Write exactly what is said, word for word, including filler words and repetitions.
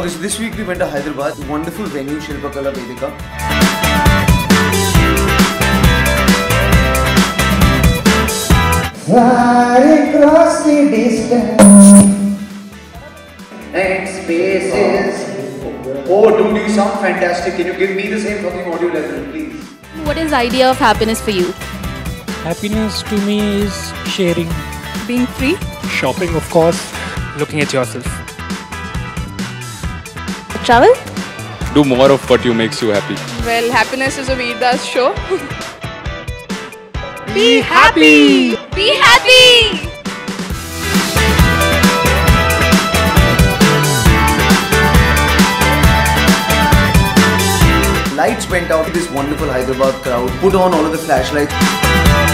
Okay, so this week we went to Hyderabad, wonderful venue, Shilpakala Vedika. Fly across the distance and spaces. Oh, dude, you sound fantastic. Can you give me the same fucking audio level, please? What is the idea of happiness for you? Happiness to me is sharing. Being free? Shopping, of course. Looking at yourself. Travel? Do more of what you makes you happy. Well, happiness is a Vir Das show. Be happy! Be happy! Lights went out. This wonderful Hyderabad crowd put on all of the flashlights.